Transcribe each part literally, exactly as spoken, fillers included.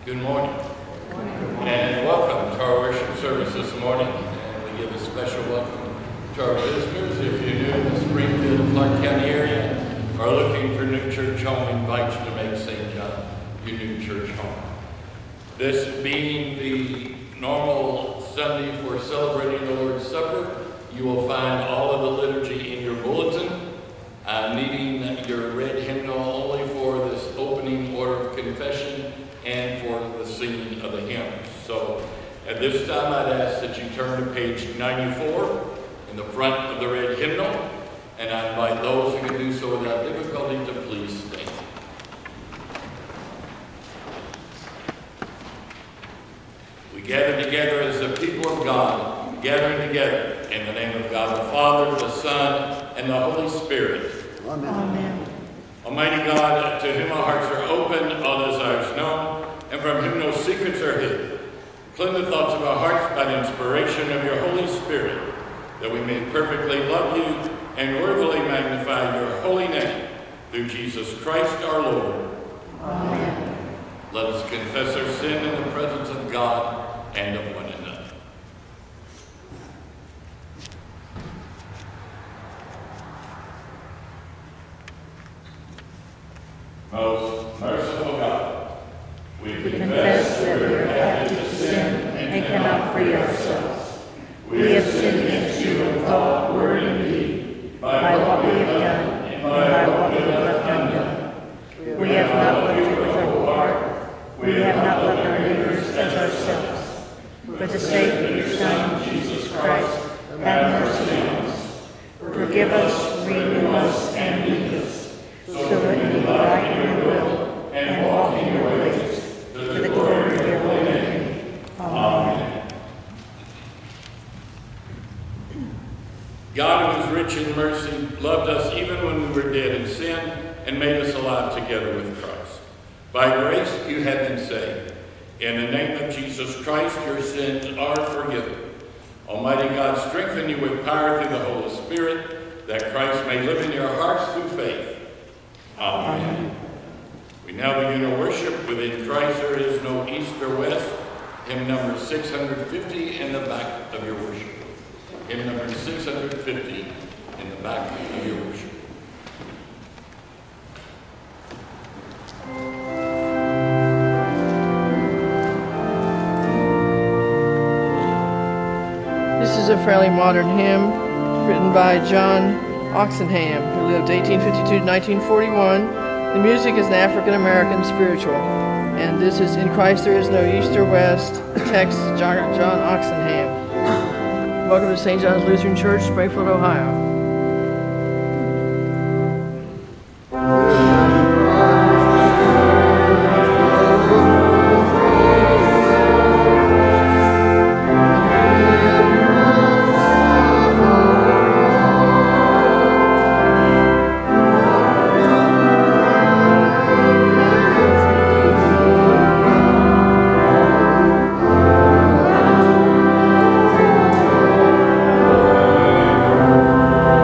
Good morning, and welcome to our worship service this morning. And we give a special welcome to our visitors. If you're new in the Springfield, Clark County area, or looking for a new church home, we invite you to make Saint John your new church home. This being the normal Sunday for celebrating the Lord's Supper, you will find all of the liturgy in your bulletin, uh, needing your red hymnal only for this opening order of confession and for the singing of the hymns. So at this time, I'd ask that you turn to page ninety-four in the front of the red hymnal, and I invite those who can do so without difficulty to please stand. We gather together as the people of God, gathering together in the name of God the Father, the Son, and the Holy Spirit. Amen. Amen. Almighty God, to whom our hearts are open, all desires known, and from whom no secrets are hidden, cleanse the thoughts of our hearts by the inspiration of your Holy Spirit, that we may perfectly love you and worthily magnify your holy name, through Jesus Christ our Lord. Amen. Let us confess our sin in the presence of God and of one another. Most merciful God, we confess that we are captive to sin and cannot free ourselves. We have sinned against you in thought, word, and deed, by what we have done and by what we have left undone. We have not loved you with our whole heart. We have not loved our neighbors as ourselves. For the sake of your Son, Jesus Christ, have mercy on us. Forgive us, renew us, and lead us, so that we may delight in your will and walk in your ways, to the glory of your holy name. Amen. God, who is rich in mercy, loved us even when we were dead in sin and made us alive together with Christ. By grace you have been saved. In the name of Jesus Christ, your sins are forgiven. Almighty God, strengthen you with power through the Holy Spirit, that Christ may live in your hearts through faith. Amen. Amen. We now begin our worship with In Christ There Is No East or West, hymn number six hundred fifty in the back of your worship. Hymn number six hundred fifty in the back of your worship. This is a fairly modern hymn written by John Oxenham, who lived eighteen fifty-two to nineteen forty-one. The music is an African-American spiritual, and this is In Christ There Is No East or West, text John, John Oxenham. Welcome to Saint John's Lutheran Church, Springfield, Ohio. Amen.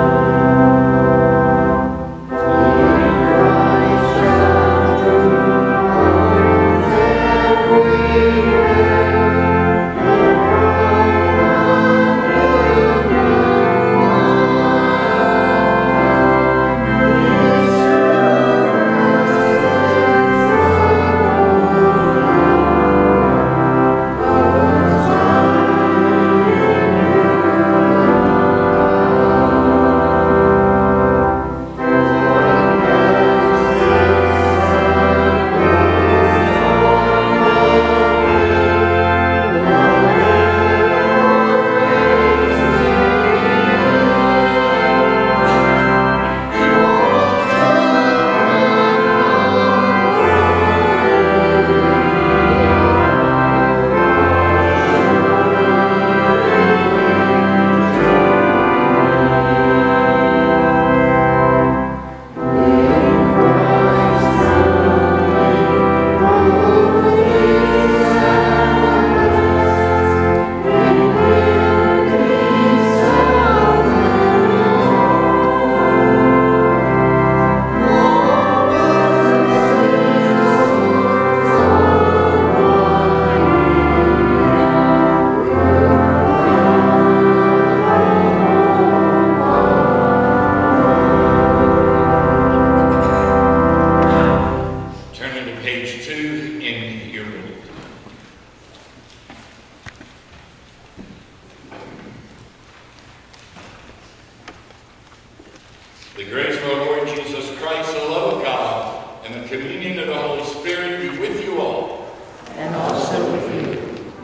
The grace of our Lord Jesus Christ, the love of God, and the communion of the Holy Spirit be with you all. And also with you.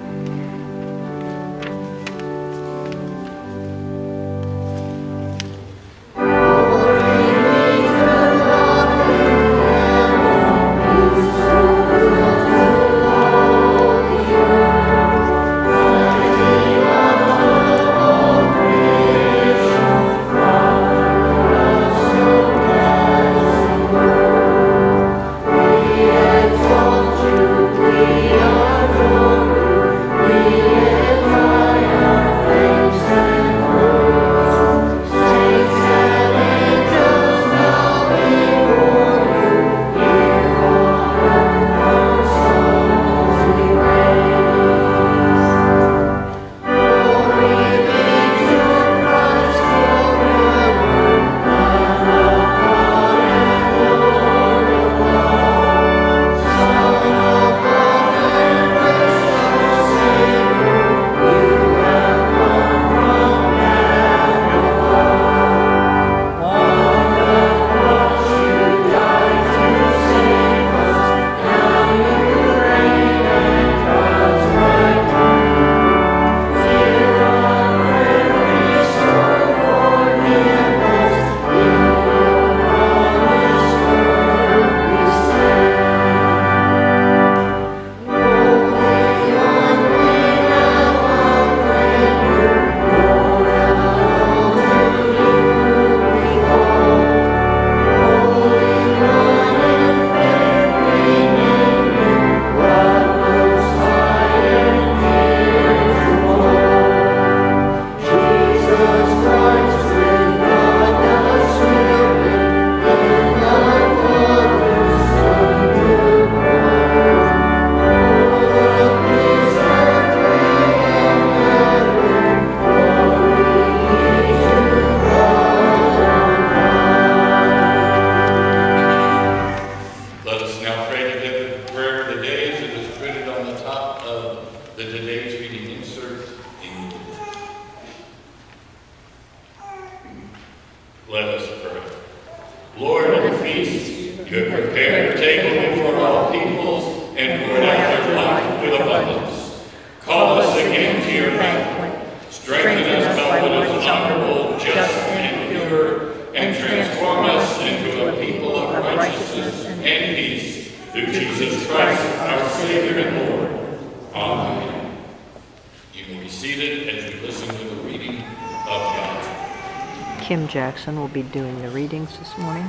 Will be doing the readings this morning.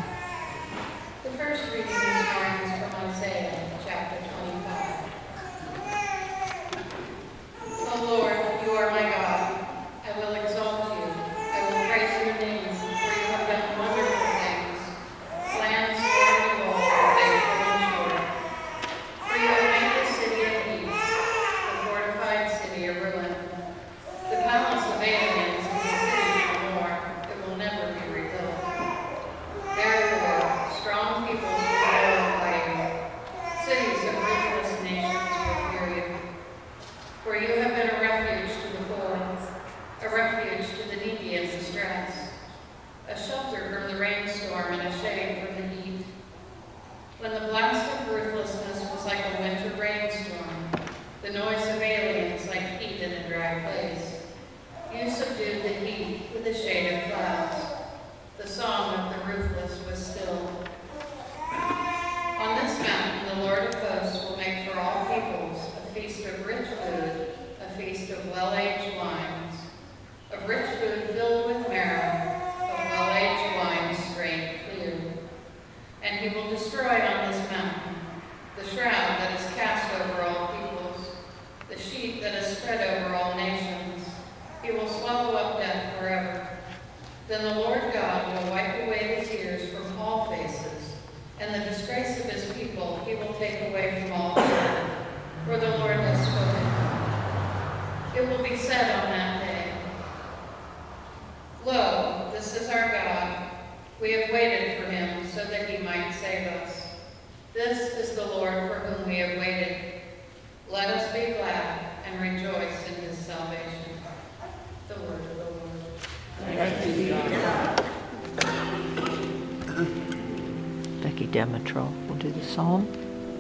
The first reading this morning is from Isaiah, chapter twenty-five. O Lord, you are my God. I will exalt you. I will praise your name, for you have done wonderful things, plans for the old, faithful and sure. For you have made the city a heap, the fortified city a ruin. The palace of aliens is a city no more. It will never be rebuilt. Therefore, strong peoples will glorify you. Cities of ruthless nations will fear you. For you have been a refuge to the poor, a refuge to the needy in distress, a shelter from the rainstorm and a shade from the heat. When the blast of ruthlessness was like a winter rainstorm, the noise of aliens like heat in a dry place, you subdued the heat with the shade of clouds. The song of the ruthless was still. On this mountain, the Lord of hosts will make for all peoples a feast of rich food, a feast of well-aged wines, of rich food filled with marrow, of well-aged wine strained clear. And he will destroy on this mountain the shroud that is cast over all peoples, the sheet that is spread over all nations. He will swallow up death forever. Then the Lord God will wipe away the tears from all faces, and the disgrace of his people he will take away from all people. For the Lord has spoken. It will be said on that day, Lo, this is our God. We have waited for him so that he might save us. This is the Lord for whom we have waited. Let us be glad and rejoice in his salvation. The word of the Lord. Thanks be to God. Lady Demetral will do the psalm.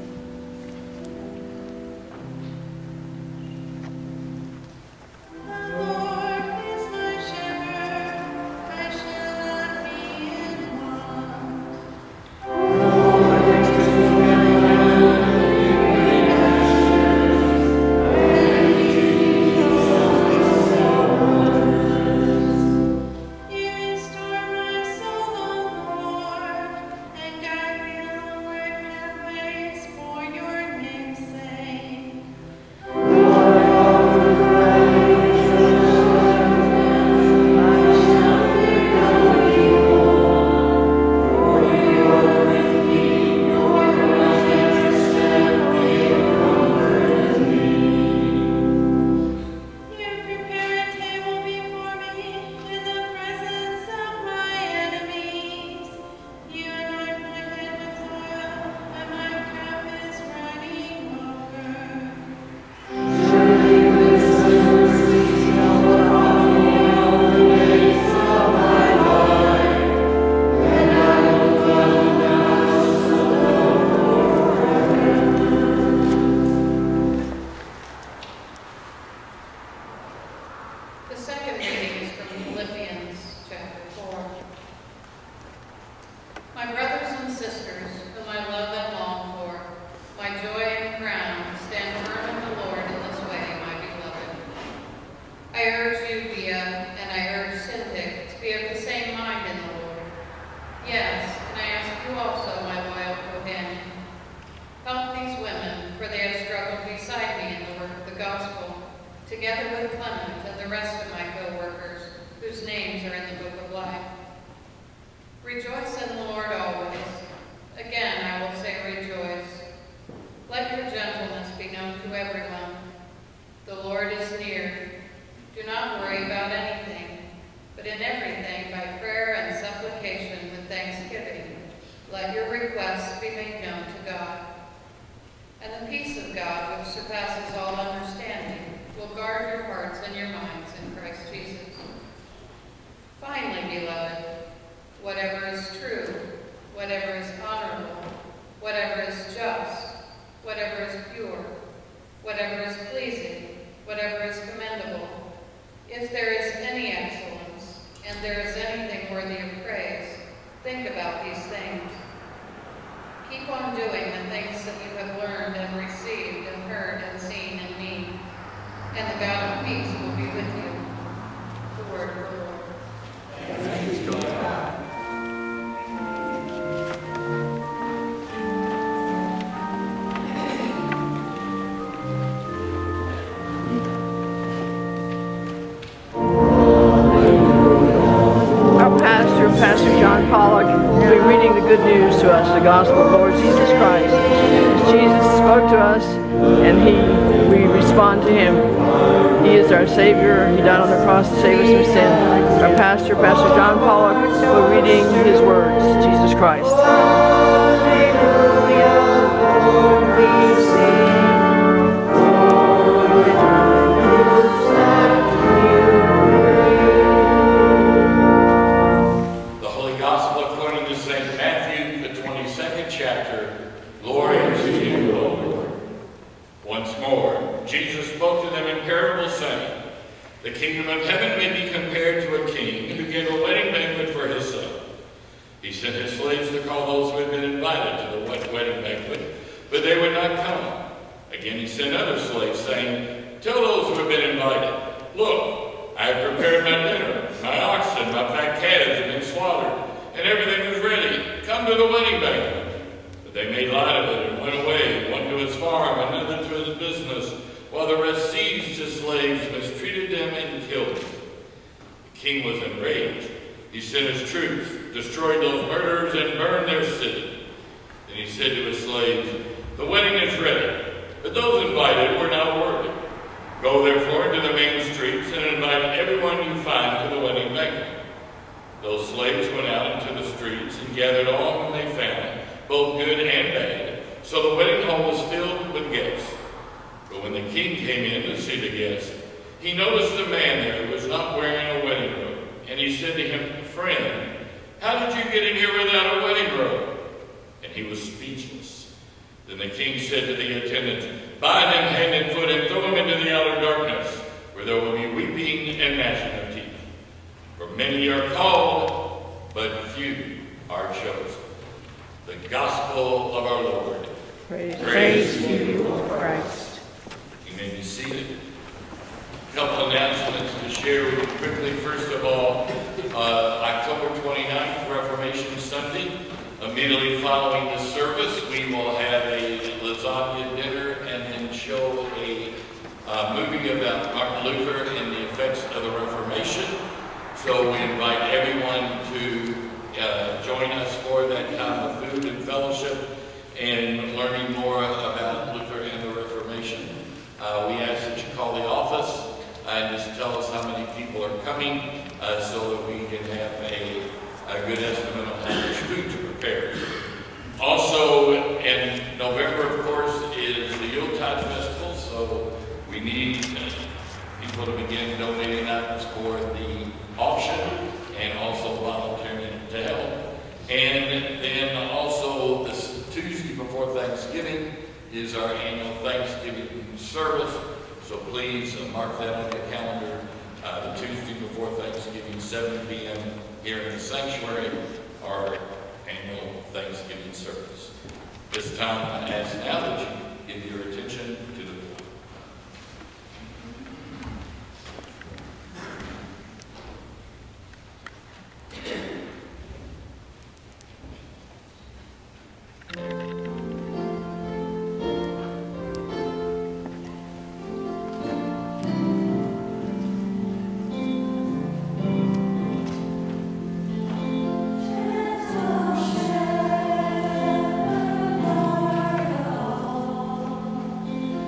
Pollock will be reading the good news to us, the gospel of the Lord Jesus Christ. As Jesus spoke to us, and he, we respond to him. He is our Savior. He died on the cross to save us from sin. Our pastor, Pastor John Pollock, will be reading his words, Jesus Christ. The kingdom of heaven may be compared to a king who gave a wedding banquet for his son. He sent his slaves to call those who had been invited to the wedding banquet, but they would not come. Again he sent other slaves, saying, "Tell those who have been invited, look, I have prepared my dinner. My oxen, my fat calves have been slaughtered, and everything is ready. Come to the wedding banquet." But they made light of it and went away, one to his farm, another to his business, while the rest seized his slaves, mistreated them, and killed them. The king was enraged. He sent his troops, destroyed those murderers, and burned their city. Then he said to his slaves, "The wedding is ready, but those invited were not worthy. Go therefore into the main streets and invite everyone you find to the wedding banquet." Those slaves went out into the streets and gathered all whom they found, both good and bad. So the wedding hall was filled with guests. But when the king came in to see the guests, he noticed a man there who was not wearing a wedding robe. And he said to him, "Friend, how did you get in here without a wedding robe?" And he was speechless. Then the king said to the attendants, "Bind him hand and foot and throw him into the outer darkness, where there will be weeping and gnashing of teeth. For many are called, but few are chosen." The gospel of our Lord. Praise, Praise to you, O Christ. You may be seated. A couple announcements to share with you quickly. First of all, uh, October twenty-ninth, Reformation Sunday. Immediately following the service, we will have a Lasagna Dinner and then show a uh, movie about Martin Luther and the effects of the Reformation. So we invite everyone to uh, join us for that kind of food and fellowship and learning more about Luther and the Reformation. Uh, we ask that you call the office and just tell us how many people are coming uh, so that we can have a, a good estimate on how much food to prepare. Also, in November, of course, is the Yuletide Festival, so we need uh, people to begin donating items for the auction and also volunteering to help. And then also, this Tuesday before Thanksgiving is our annual Thanksgiving service. So please uh, mark that on your calendar. Uh, the Tuesday before Thanksgiving, seven p m here in the sanctuary, our annual Thanksgiving service. This time, I ask now that you give your attention to the Lord. Thank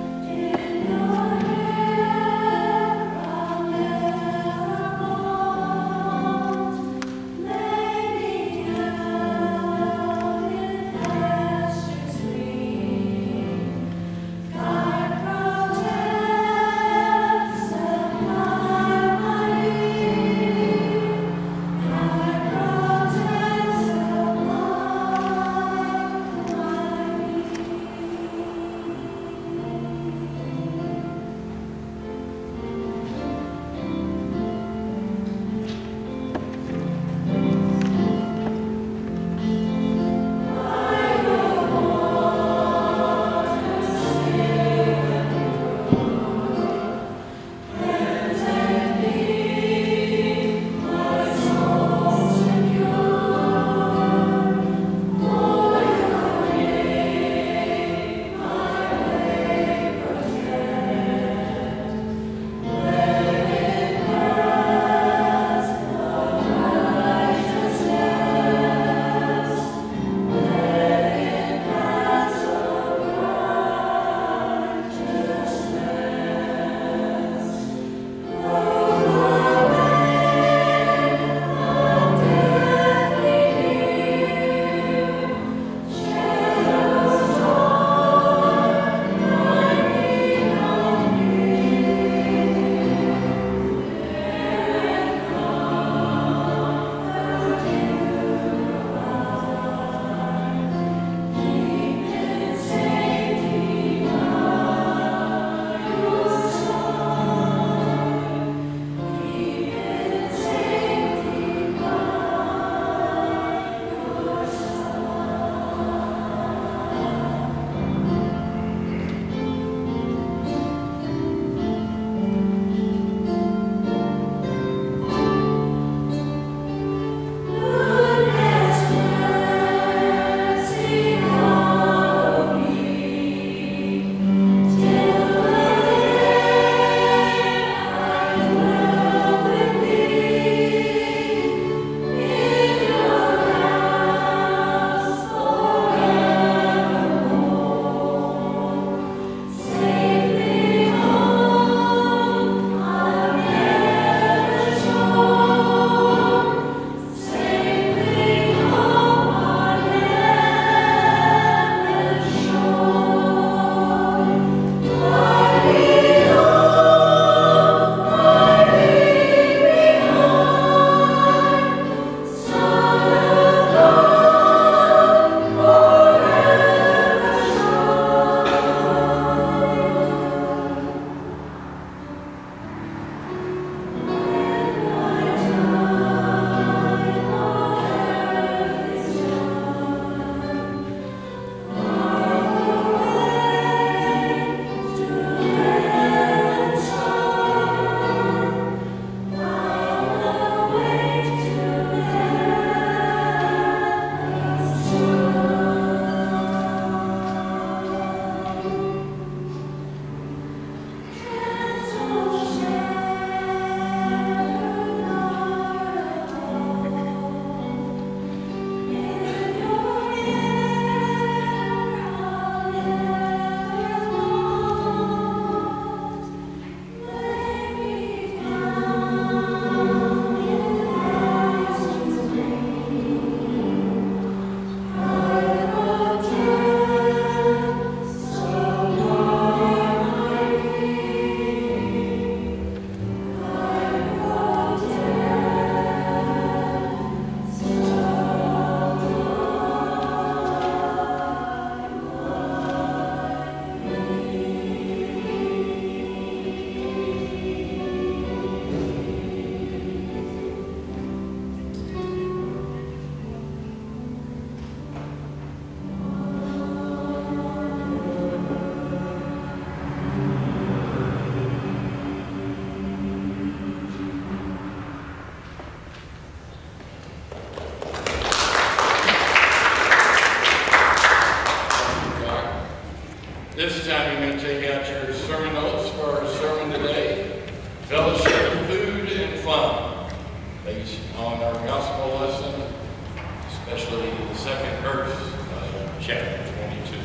especially the second verse of chapter twenty-two.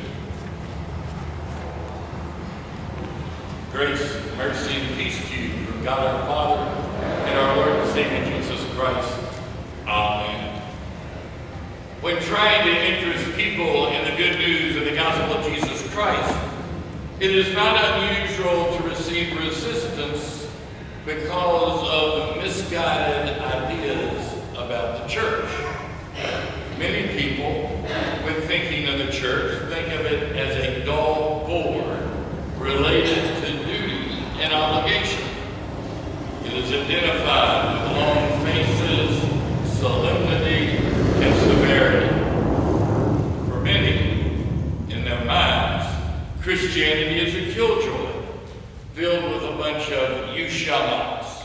Grace, mercy, and peace to you from God our Father and our Lord and Savior Jesus Christ. Amen. When trying to interest people in the good news of the gospel of Jesus Christ, it is not unusual to receive resistance because of misguided ideas about the church. Many people, when thinking of the church, think of it as a dull bore related to duty and obligation. It is identified with long faces, solemnity, and severity. For many, in their minds, Christianity is a killjoy filled with a bunch of you shall nots.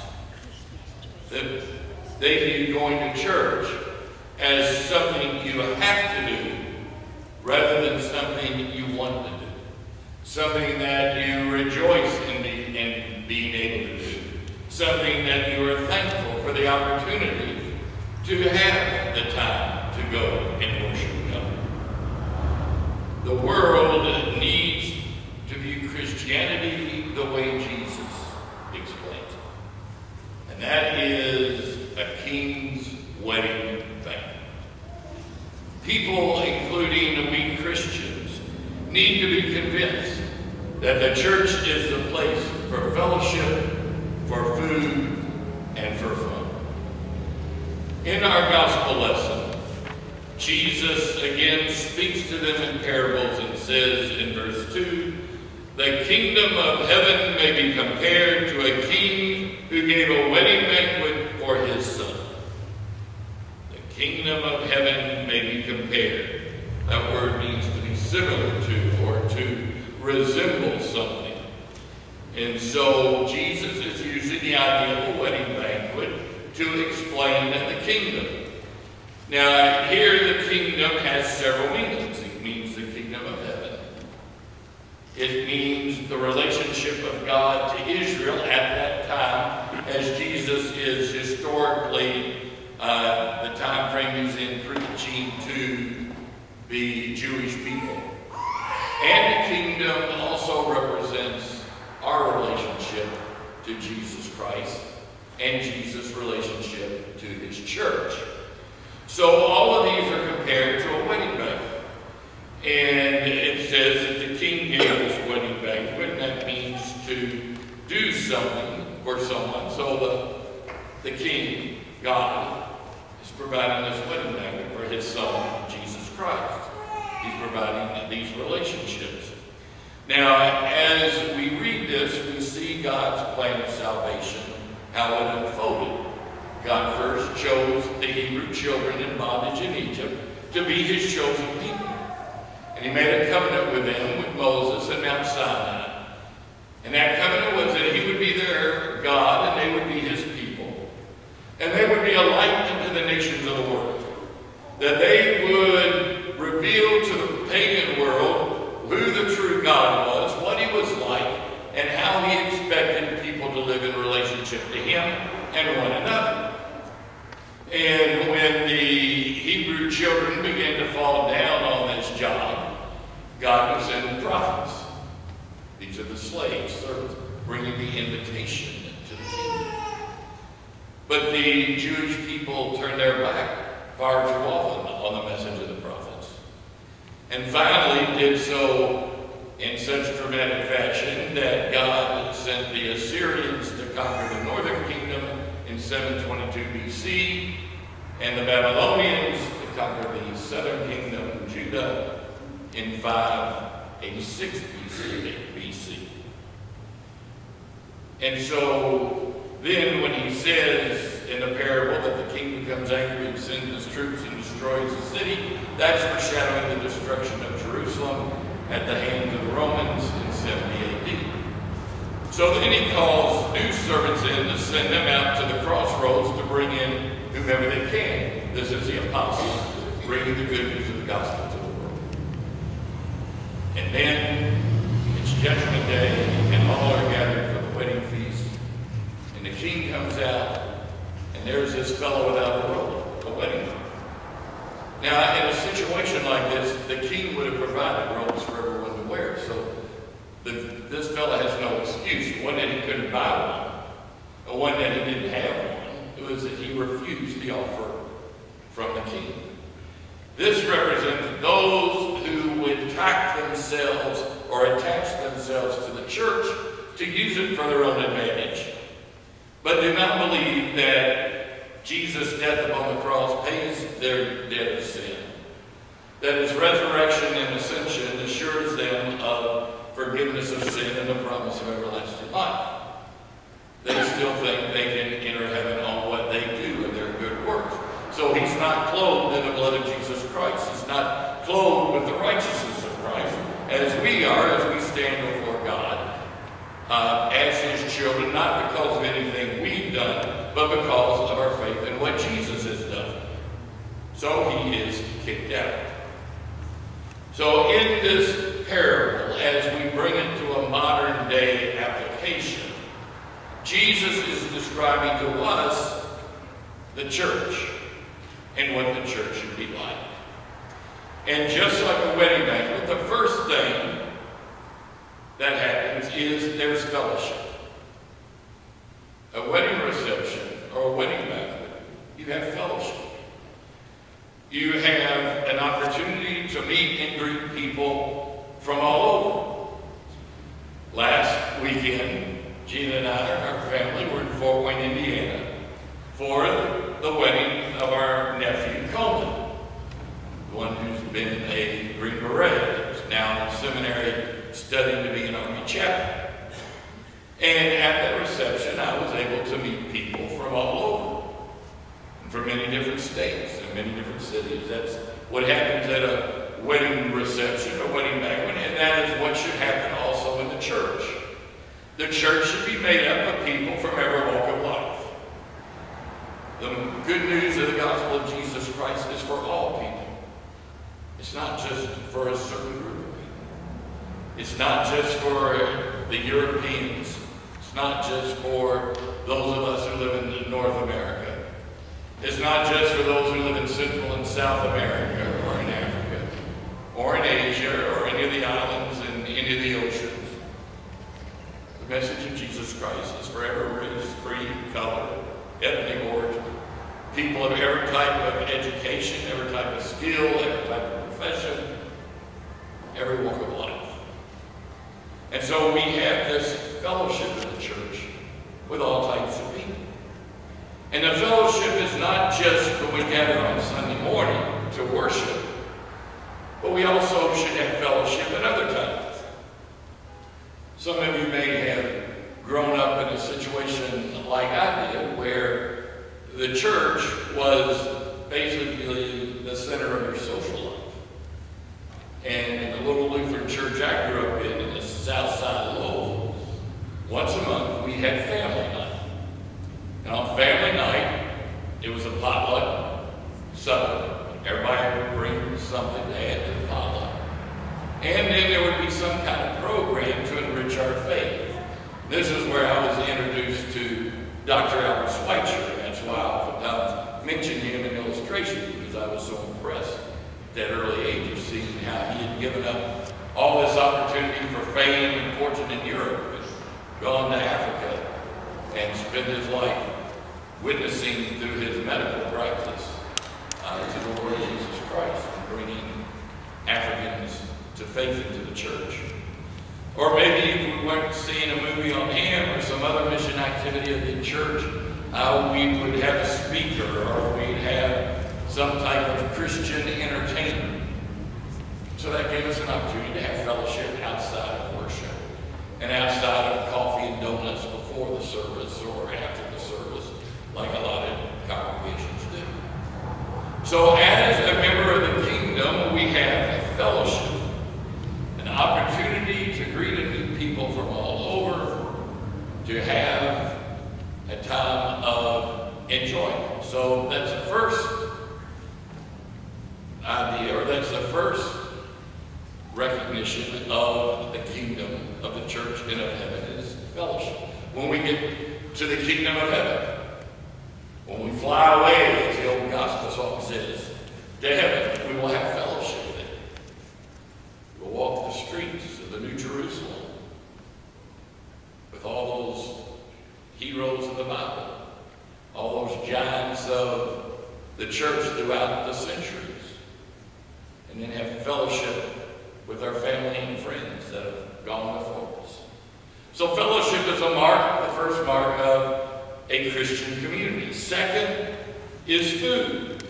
That they view going to church as something you have to do rather than something you want to do. Something that you rejoice in, be, in being able to do. Something that you are thankful for the opportunity to have the time to go and worship God. The world needs to view Christianity the way Jesus explains it. And that is a king's wedding banquet. People, including we Christians, need to be convinced that the church is the place for fellowship, for food, and for fun. In our gospel lesson, Jesus again speaks to them in parables and says in verse two, "The kingdom of heaven may be compared to a king who gave a wedding banquet for his son." The kingdom of heaven may be compared. That word means to be similar to or to resemble something. And so Jesus is using the idea of a wedding banquet to explain the kingdom. Now, here the kingdom has several meanings. It means the kingdom of heaven. It means the relationship of God to Israel at that time, as Jesus is historically uh, the time frame he's in preaching to the Jewish people. And the kingdom also represents our relationship to Jesus Christ and Jesus' relationship to his church. So all of these are compared to a wedding banquet. And it says that the king gave this wedding banquet, and that means to do something for someone. So the, the king, God, is providing this wedding banquet for his son, Jesus Christ. He's providing these relationships. Now, as we read this, we see God's plan of salvation, how it unfolded. God first chose the Hebrew children in bondage in Egypt to be his chosen people. And he made a covenant with them, with Moses at Mount Sinai. And that covenant was that he would be their God and they would be his people. And they would be a light unto the nations of the world. That they would reveal to the pagan world who the true God was, what he was like, and how he expected people to live in relationship to him and one another. And when the Hebrew children began to fall down on this job, God would send prophets. These are the slaves, servants, bringing the invitation to the kingdom. But the Jewish people turned their back far too often on the message of the prophets. And finally did so in such dramatic fashion that God sent the Assyrians to conquer the northern kingdom in seven twenty-two B C, and the Babylonians to conquer the southern kingdom, Judah, in five eighty-six B C. And so then when he says in the parable that the king becomes angry and sends his troops and destroys the city, that's foreshadowing the destruction of Jerusalem at the hands of the Romans in seventy A D. So then he calls new servants in to send them out to the crossroads to bring in whomever they can. This is the apostles, bringing the good news of the gospel to the world. And then it's Judgment Day, and all are gathered for the wedding feast. And the king comes out, and there's this fellow without a robe, a wedding ring. Now, like this, the king would have provided robes for everyone to wear. So the, this fella has no excuse. It wasn't that he couldn't buy one. It wasn't that he didn't have one. It was that he refused the offer from the king. This represents those who would tack themselves or attach themselves to the church to use it for their own advantage, but do not believe that Jesus' death upon the cross pays their debt of sin, that his resurrection and ascension assures them of forgiveness of sin and the promise of everlasting life. They still think they can enter heaven on what they do and their good works. So he's not clothed in the blood of Jesus Christ. He's not clothed with the righteousness of Christ, as we are, as we stand before God, uh, as his children, not because of anything we've done, but because of our faith in what Jesus has done. So he is kicked out. So in this parable, as we bring it to a modern day application, Jesus is describing to us the church and what the church should be like. And just like a wedding banquet, the first thing that happens is there's fellowship. A wedding reception or a wedding banquet, you have fellowship. You have an opportunity to meet and greet people from all over. Last weekend, Gina and I and our family were in Fort Wayne, Indiana for the wedding of our nephew, Coleman, the one who's been a Green Beret, who's now in seminary studying to be an Army chaplain. And at that reception, I was able to meet people from all over, and from many different states and many different cities. That's what happens at a wedding reception, a wedding banquet, and that is what should happen also in the church. The church should be made up of people from every walk of life. The good news of the gospel of Jesus Christ is for all people. It's not just for a certain group of people. It's not just for the Europeans. It's not just for those of us who live in North America. It's not just for those who live in Central and South America, or in Africa, or in Asia, or any of the islands and any of the oceans. The message of Jesus Christ is for every race, creed, color, ethnic origin, people of every type of education, every type of skill, every type of profession, every walk of life. And so we have this fellowship in the church with all types of people. And the fellowship is not just when we gather on Sunday morning to worship, but we also should have fellowship at other times. Some of you may have grown up in a situation like I did, where the church was basically the center of your social life. And in the little Lutheran church I grew up in, in the south side of Louisville, once a month we had family night. And on family night, it was a potluck supper. Everybody would bring something to add to the potluck. And then there would be some kind of program to enrich our faith. This is where I was introduced to Doctor Albert Schweitzer. That's why I oftentimes mention him in illustration, because I was so impressed at that early age of seeing how he had given up all this opportunity for fame and fortune in Europe and gone to Africa and spent his life witnessing through his medical practice uh, to the Lord Jesus Christ and bringing Africans to faith into the church. Or maybe if we weren't seeing a movie on him or some other mission activity of the church, uh, we would have a speaker, or we'd have some type of Christian entertainment. So that gave us an opportunity to have fellowship outside of worship and outside of coffee and donuts before the service or after the service, like a lot of congregations do. So as a member of the kingdom, we have a fellowship, an opportunity to greet and meet people from all over, to have a time of enjoyment. So that's the first idea, or that's the first recognition of the kingdom of the church and of heaven is fellowship. When we get to the kingdom of heaven, when we fly away, as the old gospel song says, to heaven, we will have fellowship then. throughout the centuries. And then have fellowship with our family and friends that have gone before us. So fellowship is a mark, the first mark of a Christian community. Second is food.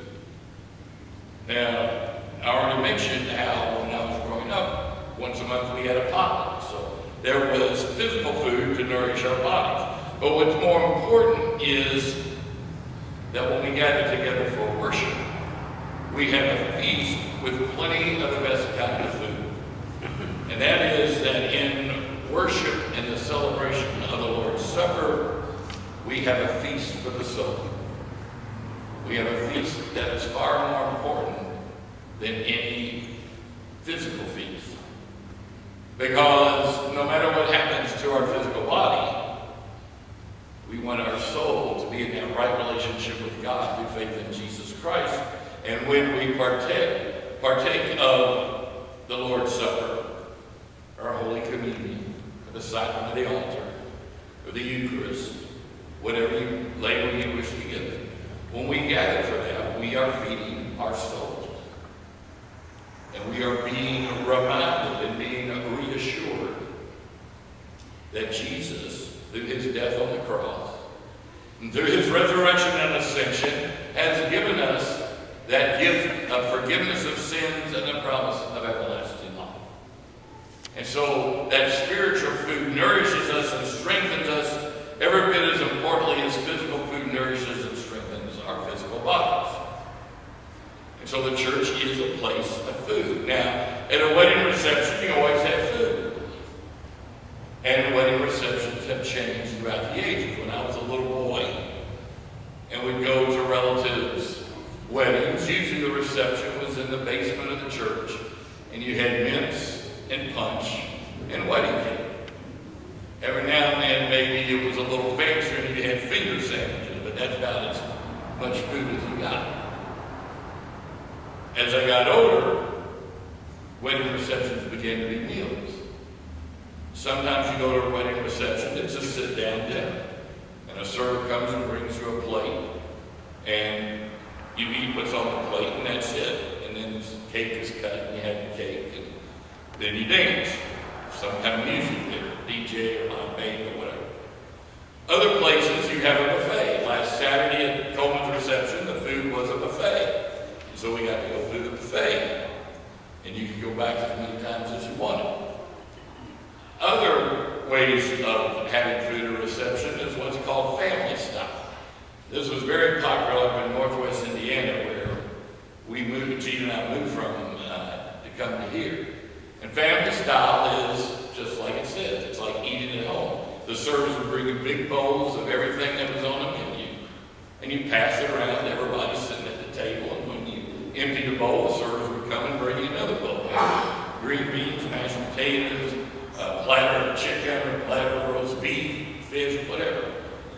Now, I already mentioned how when I was growing up, once a month we had a potluck. So there was physical food to nourish our bodies. But what's more important is that when we gather together for worship, we have a feast with plenty of the best kind of food. And that is that in worship and the celebration of the Lord's Supper, we have a feast for the soul. We have a feast that is far more important than any physical feast. Because no matter what happens to our physical body, we want our soul to be in that right relationship with God through faith in Jesus Christ. And when we partake, partake of the Lord's Supper, our Holy Communion, or the sacrament of the altar, or the Eucharist, whatever you, label you wish to give it, when we gather for that, we are feeding our souls. And we are being reminded and being reassured that Jesus, through his death on the cross, and through his resurrection and ascension, has given us that gift of forgiveness of sins and the promise of everlasting life. And so that spiritual food nourishes us and strengthens us every bit as importantly as physical food nourishes and strengthens our physical bodies. And so the church is a place of food. Now, at a wedding reception, you always have food. And wedding receptions have changed throughout the ages. When I was a little boy, and we'd go to relatives' weddings, usually the reception was in the basement of the church, and you had mince and punch and wedding cake. Every now and then, maybe it was a little fancier and you had finger sandwiches, but that's about as much food as you got. As I got older, wedding receptions began to be meals. Sometimes you go to a wedding reception, it's a sit-down dinner. And a server comes and brings you a plate, and you eat what's on the plate, and that's it. And then the cake is cut, and you have the cake, and then you dance. Some kind of music there, D J or live band or whatever. Other places, you have a buffet. Last Saturday at Coleman's reception, the food was a buffet. So we got to go through the buffet, and you could go back as many times as you wanted. Other ways of having food at a reception is what's called family style. This was very popular up in northwest Indiana, where we moved, Gene and I moved from uh, to come to here. And family style is just like it says. It's like eating at home. The servers would bring you big bowls of everything that was on the menu, and you pass it around. Everybody's sitting at the table, and when you empty the bowl, the servers would come and bring you another bowl. Green beans, mashed potatoes, a platter of chicken, or a platter of roast beef, fish, whatever.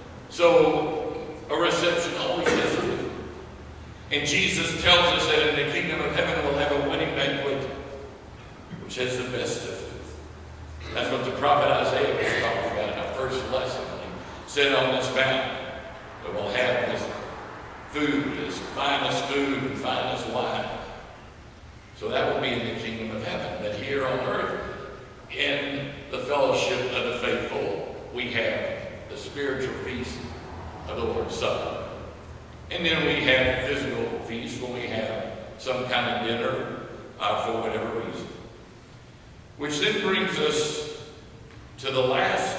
So a reception always has food. And Jesus tells us that in the kingdom of heaven we'll have a wedding banquet which has the best of food. That's what the prophet Isaiah was talking about in our first lesson. He said on this mountain that we'll have this food, this finest food and finest wine. So that will be in the kingdom of heaven. But here on earth, in the fellowship of the faithful, we have the spiritual feast of the Lord's Supper. And then we have physical feasts when we have some kind of dinner uh, for whatever reason. Which then brings us to the last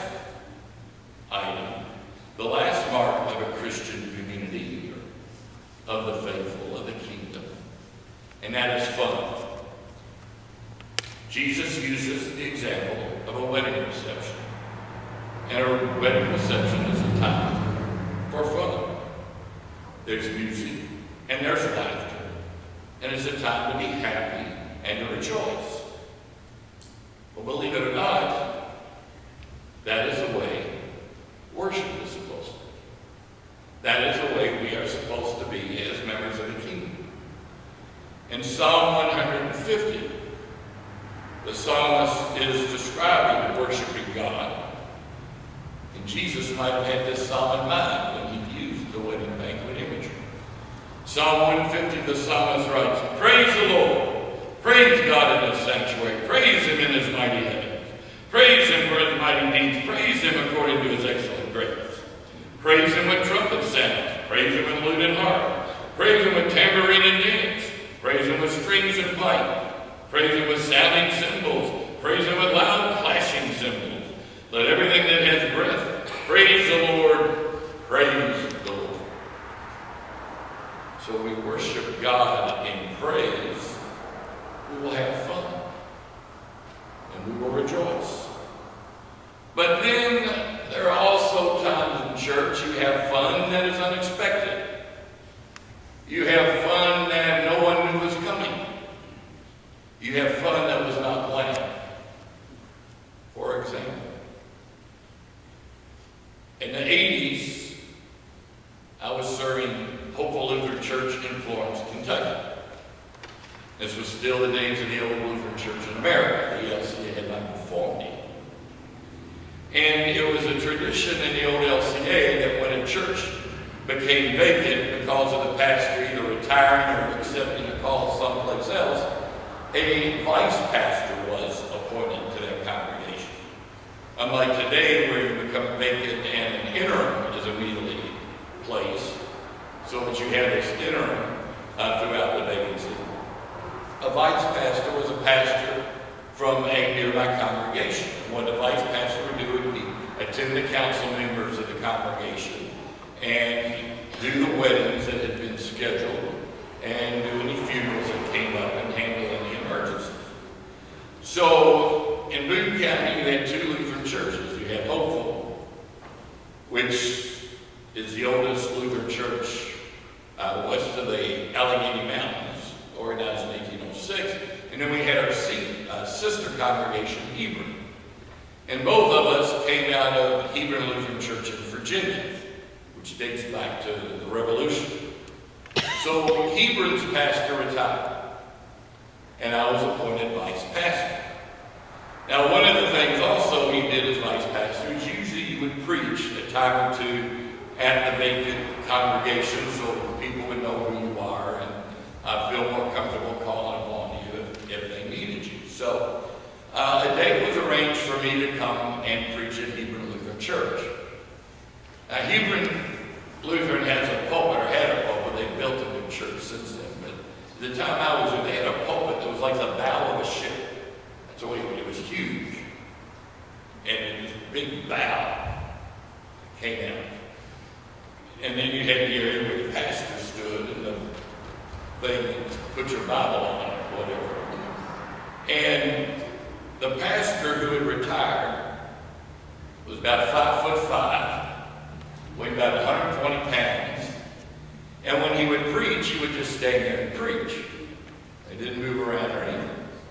item, the last mark of a Christian community, of the faithful, of the kingdom. And that is fun. Jesus uses the example of a wedding reception. And a wedding reception is a time for fun. There's music and there's laughter. And it's a time to be happy and to rejoice. Well, believe it or not, that is the way worship is supposed to be. That is the way we are supposed to be as members of the kingdom. In Psalm one fifty, the psalmist is describing worshiping God. And Jesus might have had this psalm in mind when he used the wedding banquet imagery. Psalm one fifty, the psalmist writes, praise the Lord. Praise God in his sanctuary. Praise him in his mighty heavens. Praise him for his mighty deeds. Praise him according to his excellent grace. Praise him with trumpet sounds. Praise him with lute and harp. Praise him with tambourine and dance. Praise him with strings and pipe. Praise him with sounding cymbals. Praise him with loud clashing cymbals. Let everything that has breath praise the Lord. Praise the Lord. So we worship God in praise. We will have fun. And we will rejoice. But then there are also times in church you have fun that is unexpected. You have fun that no one knew was coming. You have fun that was not planned. For example, in the eighties, I was serving Hopeful Lutheran Church in Florence, Kentucky. This was still the days of the old Lutheran Church in America. The L C A had not been formed yet. And it was a tradition in the old L C A that when a church became vacant because of the pastor either retiring or accepting a call someplace else, a vice pastor was appointed to that congregation. Unlike today, where you become vacant and an interim is immediately placed, so that you have this interim uh, throughout the vacancy. A vice pastor was a pastor from a nearby congregation. What the vice pastor would do would be attend the council members of the congregation and do the weddings that had been scheduled and do any funerals that came up and handle any emergencies. So in Boone County, you had two Lutheran churches. You had Hopeful, which is the oldest Lutheran church uh, west of the Allegheny Mountains, organized in eighteen oh six. And then we had our uh, sister congregation, Hebron. And both of us came out of Hebron Lutheran Church in Virginia, which dates back to the Revolution. So Hebron's pastor retired, and I was appointed vice pastor. Now, one of the things also he did as vice pastor is usually he would preach a time or two at the vacant congregation so people would know who you are and uh, feel more comfortable calling upon you if, if they needed you. So uh, a day was arranged for me to come and preach at Hebron Lutheran Church. Now, Hebron Lutheran has a pulpit, or had a pulpit. They built a new church since then. But the time I was there, they had a pulpit that was like the bow of a ship. So it, it was huge. And it was a big bow that came out. And then you had the area where the pastor stood and the thing, put your Bible on it, whatever. And the pastor who had retired was about five foot five, weighed about one hundred twenty pounds. And when he would preach, he would just stand there and preach. He didn't move around or anything.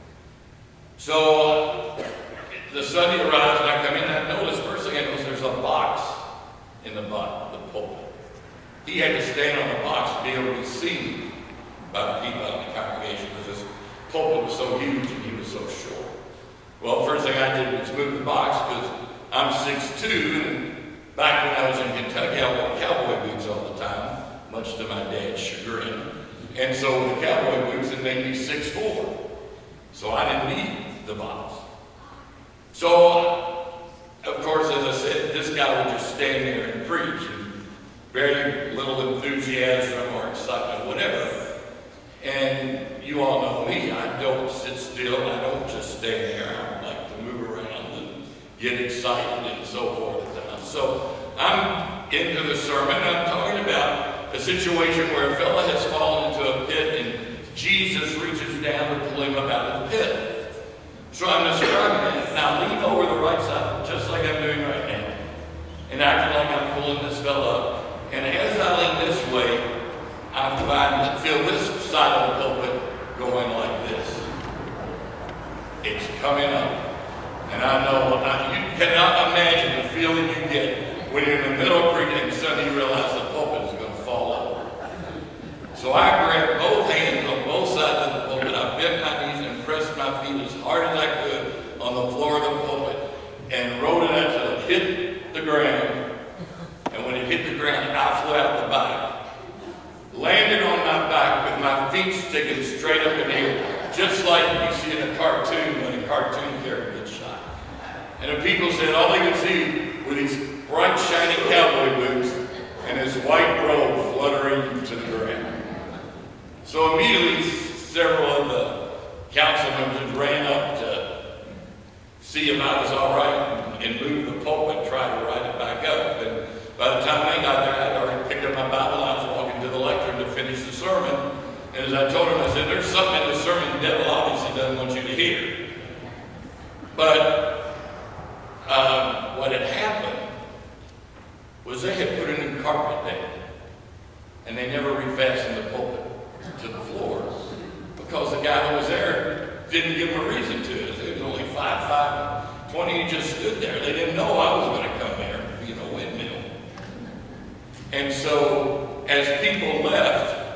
So uh, the Sunday arrives and I come in and I notice, first thing I notice, there's a box in the bottom of the pulpit. He had to stand on the box to be able to be seen by the people in the congregation because this pulpit was so huge and he was so short. Well, first thing I did was move the box because I'm six two, and back when I was in Kentucky, I wore cowboy boots all the time, much to my dad's chagrin. And so the cowboy boots had made me six four. So I didn't need the box. So, of course, as I said, this guy would just stand there and preach. Very little enthusiasm or excitement, whatever. And you all know me, I don't sit still, I don't just stay there. I like to move around and get excited and so forth. So I'm into the sermon, I'm talking about a situation where a fella has fallen into a pit and Jesus reaches down to pull him up out of the pit. So I'm describing it. Now lean over the right side, just like I'm doing right now, and acting like I'm pulling this fella up. And as I lean this way, I find, feel this side of the pulpit going like this. It's coming up. And I know, I, you cannot imagine the feeling you get when you're in the middle of preaching and suddenly you realize the pulpit is going to fall over. So I grabbed both hands on both sides of the pulpit. I bent my knees and pressed my feet as hard as I could on the floor of the pulpit and rode it out till it hit the ground. And when it hit the ground, I flew out the bike, landed on my sticking straight up in the air, just like you see in a cartoon when a cartoon character gets shot. And the people said all they could see were these bright, shiny cowboy boots and his white robe fluttering to the ground. So immediately, several of the council members ran up to see if I was all right and move the pulpit and try to write it back up. And by the time they got there, I had already picked up my Bible and I was walking to the lectern to finish the sermon. And as I told them, I said, there's something in the sermon the devil obviously doesn't want you to hear. But um, what had happened was they had put a new carpet down. And they never refastened the pulpit to the floor because the guy that was there didn't give him a reason to. It was only five, five, twenty, he just stood there. They didn't know I was going to come there and be in a windmill. And so, as people left,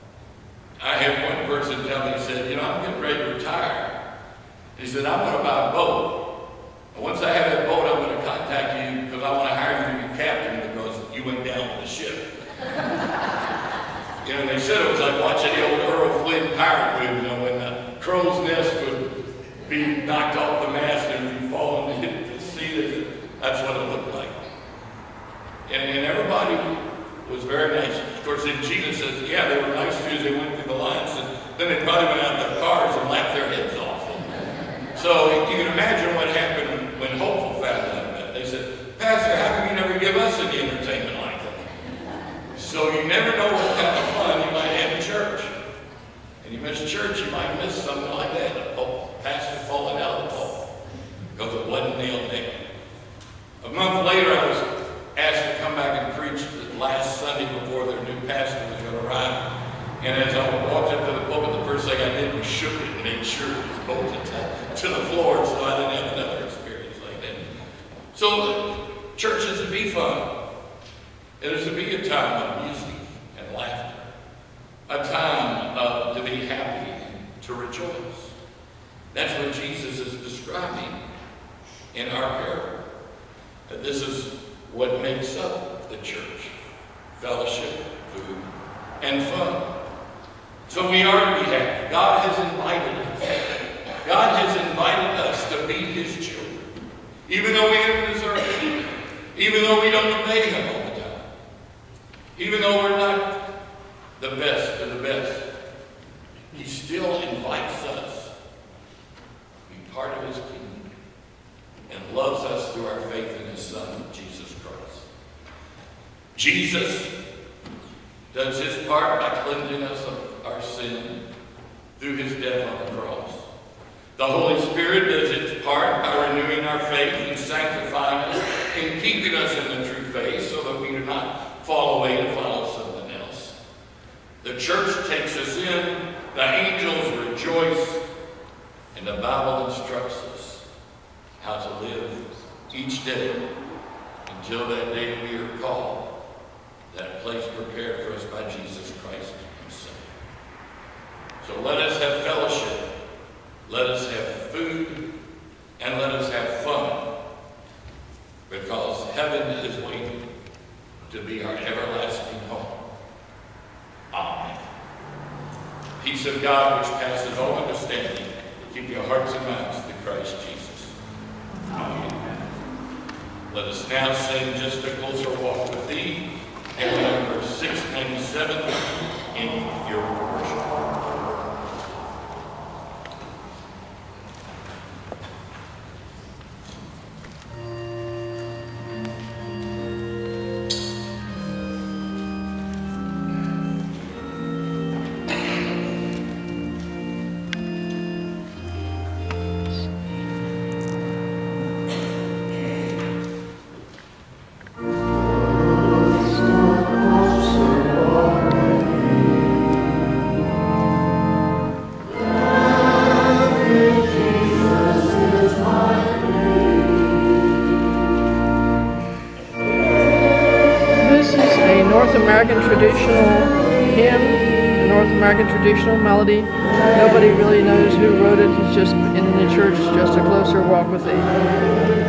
I had one person tell me, he said, you know, I'm getting ready to retire. He said, I'm going to buy a boat. And once I have that boat, I'm going to contact you because I want to hire you to be captain because you went down with the ship. You know, they said it was like watching the old Earl Flynn pirate movie, you know, when the crow's nest would be knocked off the mast and be falling into the sea. That's what it looked like. And, and everybody was very nice. Of course, then Gina says, yeah, they were nice to as they went through the lines, and then they probably went out in their cars and laughed their heads off. So you can imagine what happened when Hopeful found out about it. They said, Pastor, how come you never give us any entertainment like that? So you never know what kind of fun you might have in church. And you miss church, you might miss something like that. A pastor falling out of the pulpit because it wasn't nailed down. A month later, I was asked to come back and preach the last Sunday before their new pastor was going to arrive. And as I walked up to the pulpit, the first thing I did was shook it and made sure it was bolted to, to the floor so I didn't have another experience like that. So church is to be fun. It is to be a time of music and laughter. A time uh, to be happy and to rejoice. That's what Jesus is describing in our parable. That this is what makes up the church. Fellowship, food, and fun. So we are to be happy. God has invited us. God has invited us to be His children. Even though we don't deserve it. Even though we don't obey Him all the time. Even though we're not the best of the best. He still invites us to be part of His kingdom. And loves us through our faith in His Son, Jesus Christ. Jesus does His part by cleansing us of our sin through His death on the cross. The Holy Spirit does its part by renewing our faith and sanctifying us and keeping us in the true faith so that we do not fall away to follow something else. The church takes us in, the angels rejoice, and the Bible instructs us how to live each day until that day we are called. That place prepared for us by Jesus Christ Himself. So let us have fellowship, let us have food, and let us have fun, because heaven is waiting to be our everlasting home. Amen. Peace of God, which passes all understanding, keep your hearts and minds through Christ Jesus. Amen. Let us now sing Just a Closer Walk with Thee, and number six ninety-seven in your worship. Traditional melody. Nobody really knows who wrote it. It's just in the church, Just a Closer Walk with Thee.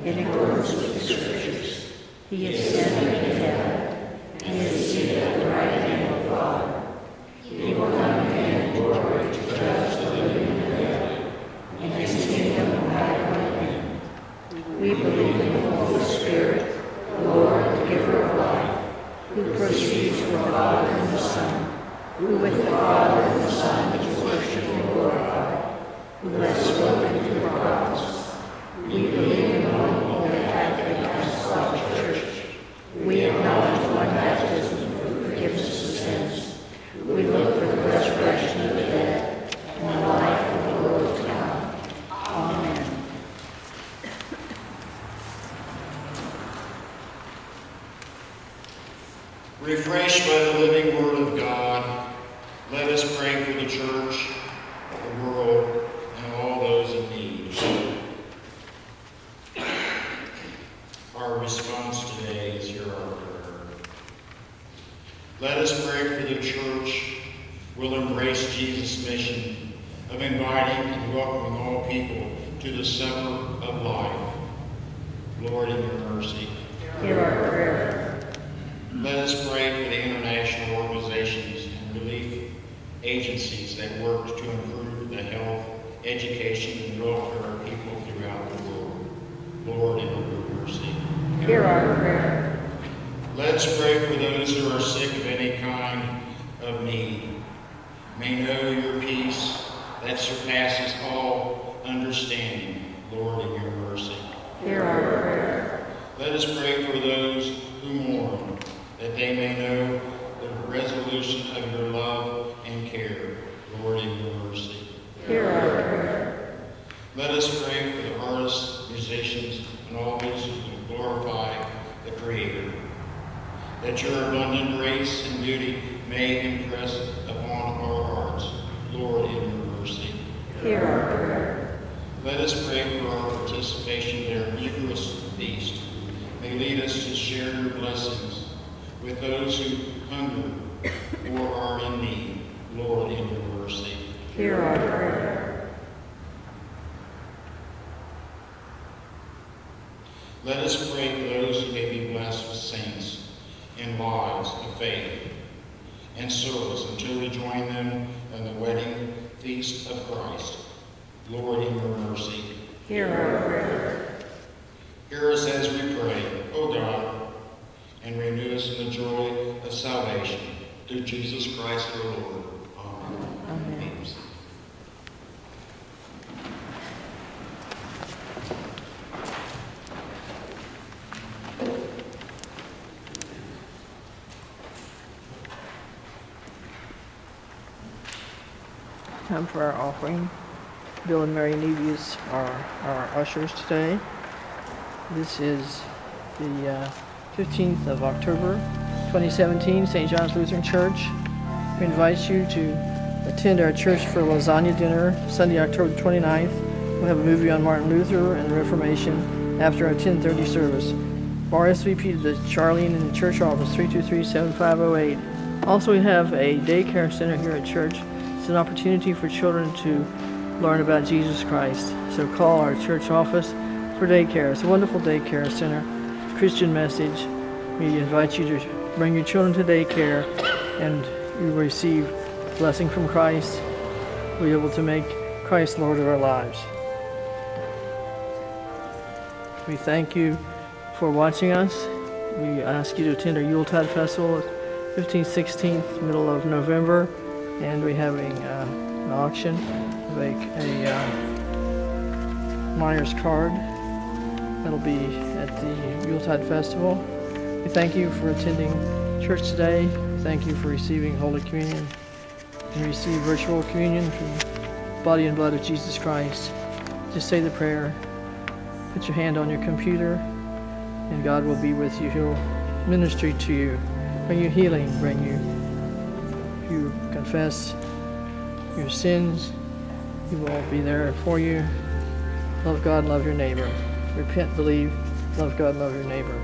in accordance with the Scriptures. He ascended into heaven, and is seated at the right hand of the Father. He will come again in glory to judge the living and the dead, and his kingdom will have no end. We believe in the Holy Spirit, the Lord, the giver of life, who proceeds from the Father and the Son, who with the Father and the Son is worshipped and glorified, who has spoken through the prophets. We believe in one holy Catholic Apostolic Church. We acknowledge one baptism for the forgiveness of sins. We look for the resurrection of the dead and the life of the world to come. Amen. Refreshed by the living Word of God, let us pray for the church, the world, and all those in need. Our response today is hear our prayer. Let us pray for the church will embrace Jesus' mission of inviting and welcoming all people to the supper of life. Lord, in your mercy, Hear our prayer. let us pray for the international organizations and relief agencies that work to improve the health, education, and welfare of people throughout the world. Lord, in your mercy, Hear our prayer. let us pray for those who are sick of any kind of need. May know your peace that surpasses all understanding. Lord, in your mercy, Hear our prayer. let us pray for those who mourn, that they may know the resolution of your love and care. Lord, in your mercy, Hear our prayer. let us pray for the artists, musicians, and all those who glorify the Creator, that your abundant grace and beauty may impress upon our hearts. Lord, in your mercy, Hear our prayer. let us pray for our participation in their Eucharist feast. May lead us to share your blessings with those who hunger or are in need. Lord, in your mercy, Hear our prayer. let us pray for those who may be blessed with saints in lives of faith and service until we join them in the wedding feast of Christ. Lord, in your mercy, Hear our prayer. hear us as we pray, O God, and renew us in the joy of salvation through Jesus Christ our Lord. Amen. Amen. Time for our offering. Bill and Mary Nevius are our ushers today. This is the uh, fifteenth of October, twenty seventeen, Saint John's Lutheran Church. We invite you to attend our church for Lasagna Dinner, Sunday, October twenty-ninth. We'll have a movie on Martin Luther and the Reformation after our ten thirty service. R S V P to the Charlene in the church office, three two three, seven five zero eight. Also, we have a daycare center here at church. It's an opportunity for children to learn about Jesus Christ. So call our church office for daycare. It's a wonderful daycare center, Christian message. We invite you to bring your children to daycare and you will receive blessing from Christ. We'll be able to make Christ Lord of our lives. We thank you for watching us. We ask you to attend our Yuletide Festival, fifteenth, sixteenth, middle of November, and we're having uh, an auction of a, a uh, Myers card. That'll be at the Yuletide Festival. We thank you for attending church today. Thank you for receiving Holy Communion and receive virtual communion from the body and blood of Jesus Christ. Just say the prayer. Put your hand on your computer and God will be with you. He'll minister to you, bring you healing, bring you, if you confess your sins, He will be there for you. Love God, love your neighbor. Repent, believe, love God, love your neighbor.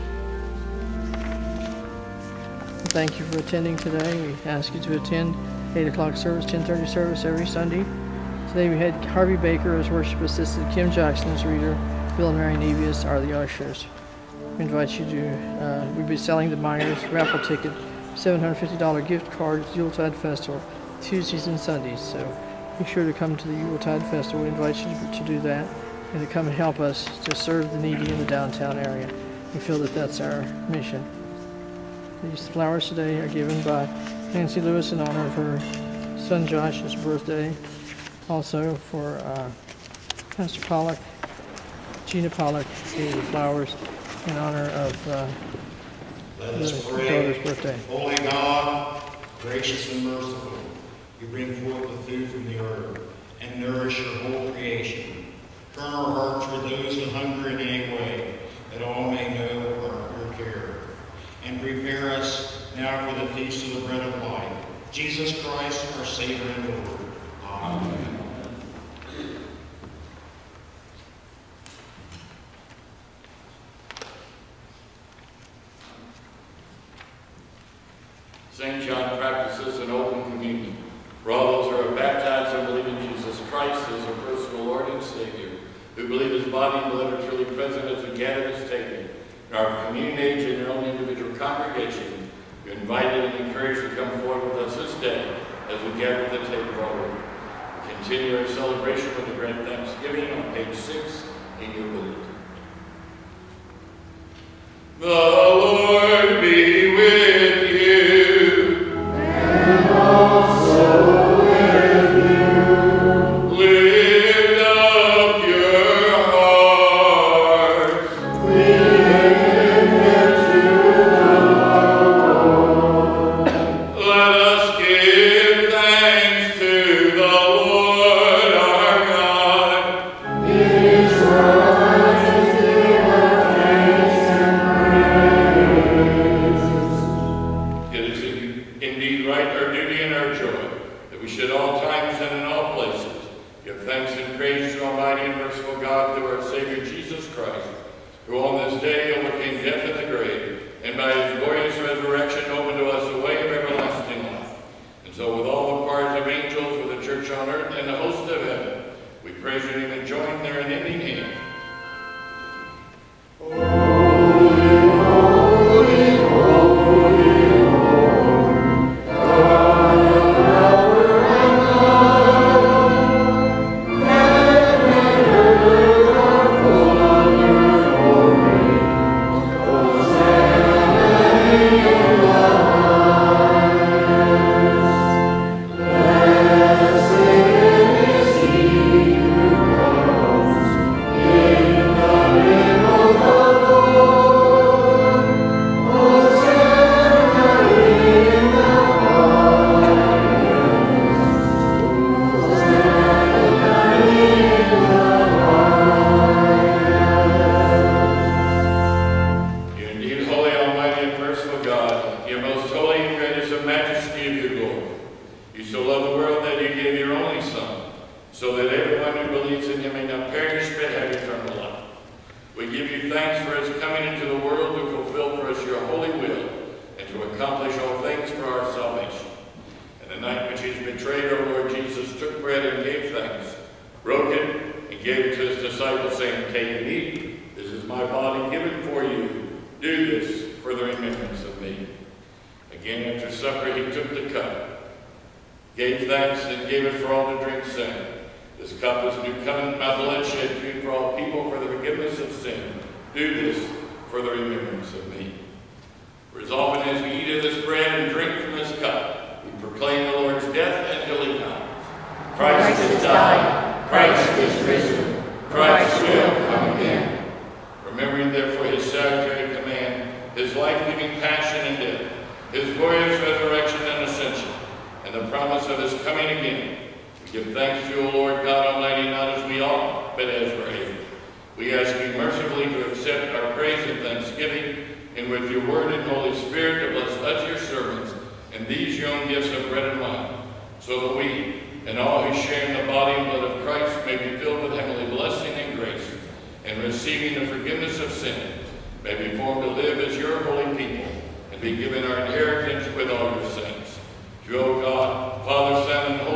Thank you for attending today. We ask you to attend eight o'clock service, ten thirty service every Sunday. Today we had Harvey Baker as worship assistant, Kim Jackson as reader, Bill and Mary Nevius are the ushers. We invite you to, uh, we'll be selling the Myers raffle ticket, seven hundred fifty dollar gift card at the Yuletide Festival, Tuesdays and Sundays. So be sure to come to the Yuletide Festival. We invite you to, to do that and to come and help us to serve the needy in the downtown area. We feel that that's our mission. These flowers today are given by Nancy Lewis in honor of her son Josh's birthday. Also for uh, Pastor Pollock, Gina Pollock gave the flowers in honor of uh, Let the us pray. daughter's birthday. Holy God, gracious and merciful, you bring forth the food from the earth and nourish your whole creation. Turn our hearts for those who hunger in any way, that all may know your care. And prepare us now for the feast of the bread of life. Jesus Christ, our Savior and Lord. Amen. Saint John practices an open communion for all those who are baptized and believe in Jesus Christ as their personal Lord and Savior, who believe his body and blood are truly present as we gather this table. In our communion age and your own individual congregation, you're invited and encouraged to come forward with us this day as we gather at the table of our Lord. We continue our celebration with the Grand Thanksgiving on page six in your bulletin. The Lord be with you. And also with you. Lift up your hearts. We lift it to the Lord. Let us give thanks to the Lord our God. It is right to give thanks and praise. It is indeed right, our duty and our joy, that we should all times and in all places give thanks and praise to Almighty and merciful God through our Savior Jesus Christ, who on this day overcame death and the grave, and by his glorious resurrection opened to us the way of everlasting life. And so with all the choirs of angels, with the church on earth and the host of heaven, we praise your name and join their unending hymn.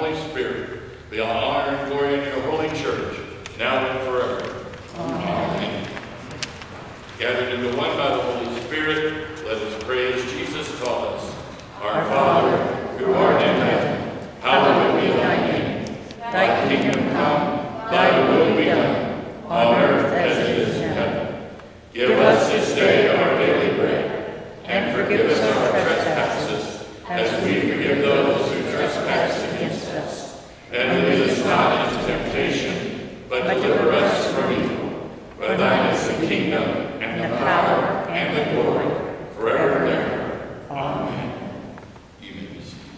Be all honor and glory in your holy church, now and forever. Amen. Amen. gathered into one by the Holy Spirit, let us pray as Jesus taught us. Our Father, who art in heaven, hallowed be thy name. Thy kingdom come, thy will be done, on earth as it is in heaven. Give us this day our daily bread, and forgive us our trespasses, as we forgive those who trespass against us. And lead us not into temptation, but deliver us from evil. For thine is the kingdom, and the power, and the glory, forever and ever. Amen. You may be seated.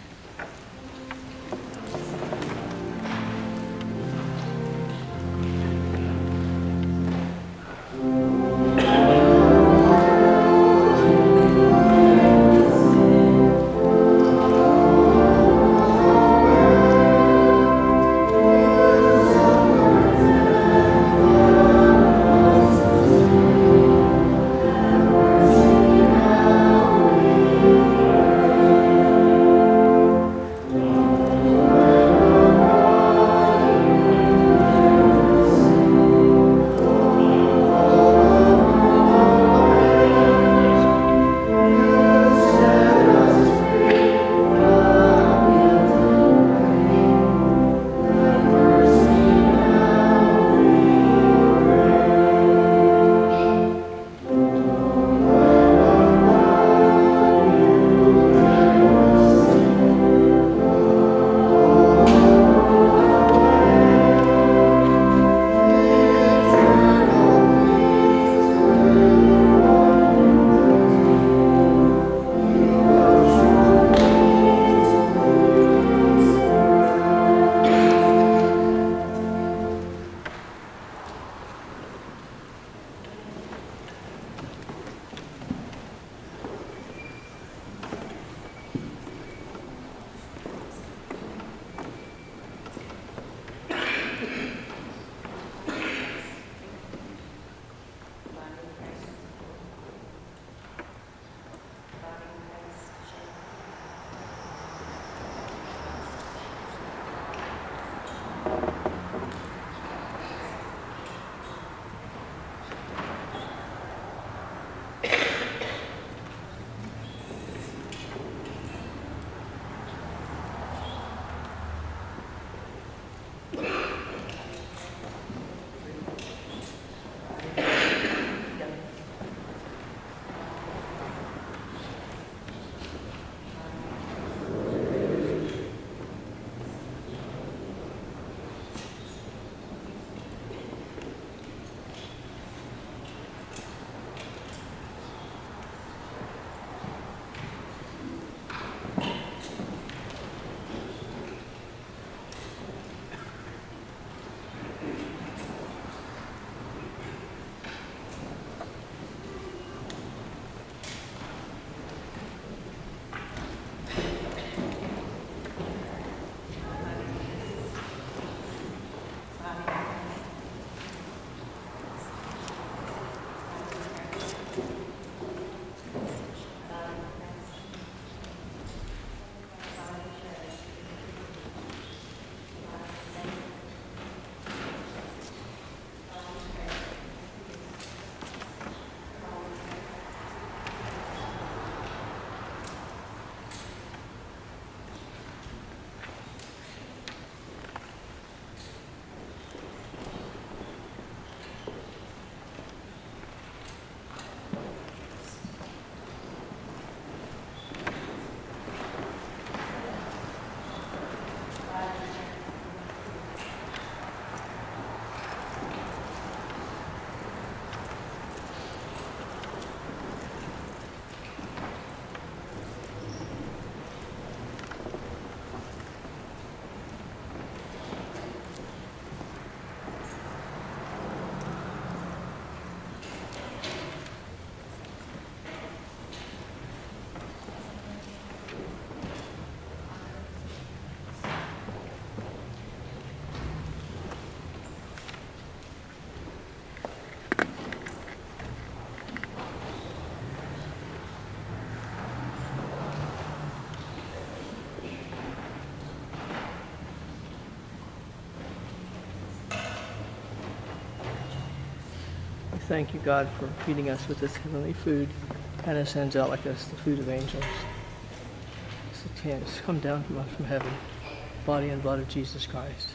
Thank thank you, God, for feeding us with this heavenly food. Kind of sends out like us the food of angels. It's a come down from, from heaven, body and blood of Jesus Christ.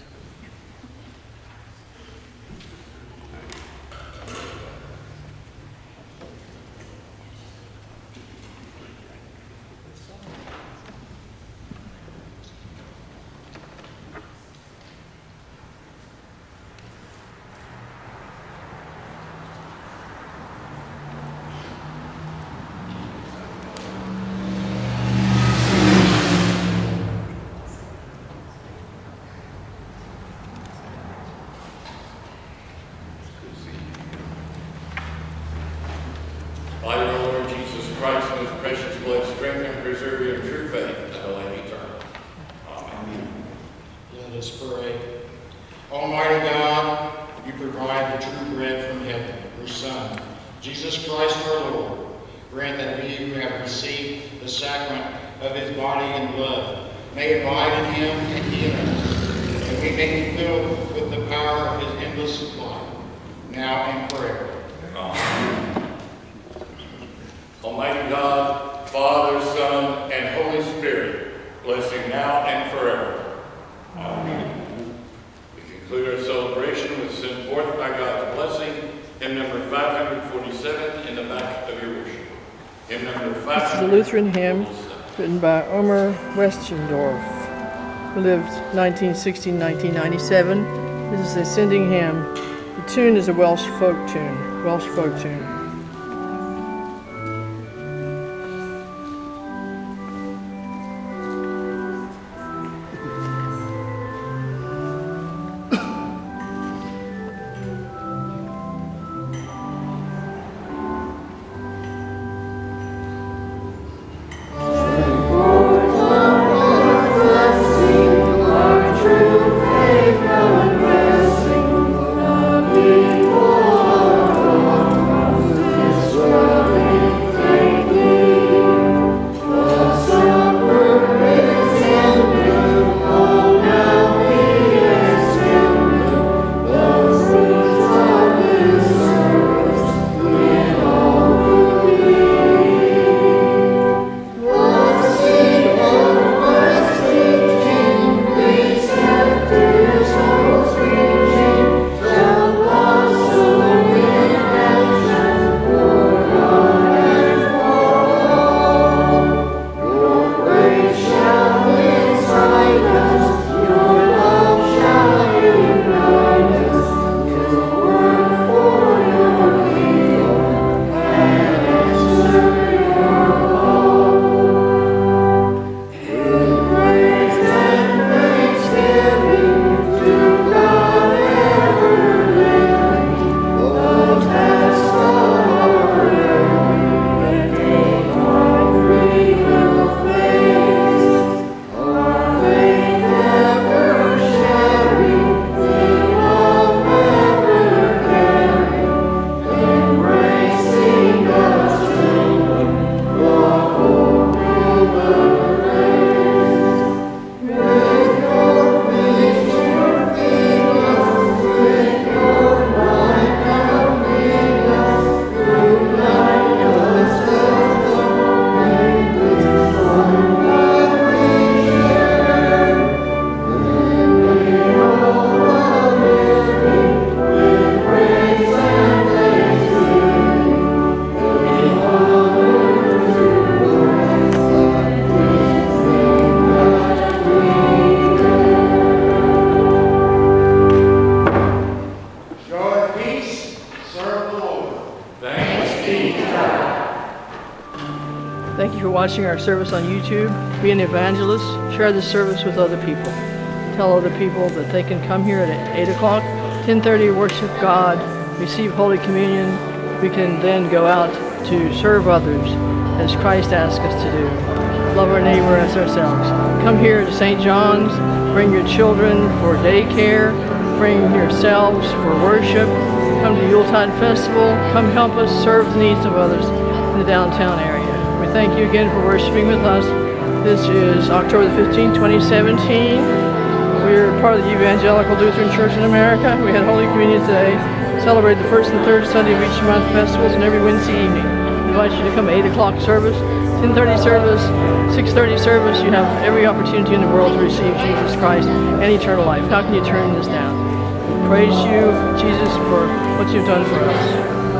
By your Lord Jesus Christ and his precious blood, strengthen and preserve your true faith until life eternal. Amen. Let us pray. Almighty God, you provide the true bread from heaven, your Son, Jesus Christ our Lord. Grant that we who have received the sacrament of his body and blood may abide in him and he in us, and we may be filled with the power of his endless life, now and forever. Amen. Almighty God, Father, Son, and Holy Spirit, blessing now and forever. Amen. We conclude our celebration with sent forth by God's blessing, hymn number five forty-seven in the back of your worship. Hymn number five. This is a Lutheran hymn written by Omer Westendorf, who lived nineteen sixty to nineteen ninety-seven. This is a sending hymn. The tune is a Welsh folk tune, Welsh folk tune. Watching our service on YouTube, be an evangelist, share this service with other people. Tell other people that they can come here at eight o'clock, ten thirty, worship God, receive Holy Communion. We can then go out to serve others as Christ asked us to do. Love our neighbor as ourselves. Come here to Saint John's, bring your children for daycare, bring yourselves for worship, come to Yuletide Festival, come help us serve the needs of others in the downtown area. We thank you again for worshiping with us. This is October the fifteenth, twenty seventeen. We're part of the Evangelical Lutheran Church in America. We had Holy Communion today. celebrate the first and third Sunday of each month, festivals, and every Wednesday evening. We invite you to come eight o'clock service, ten thirty service, six thirty service. You have every opportunity in the world to receive Jesus Christ and eternal life. How can you turn this down? Praise you, Jesus, for what you've done for us.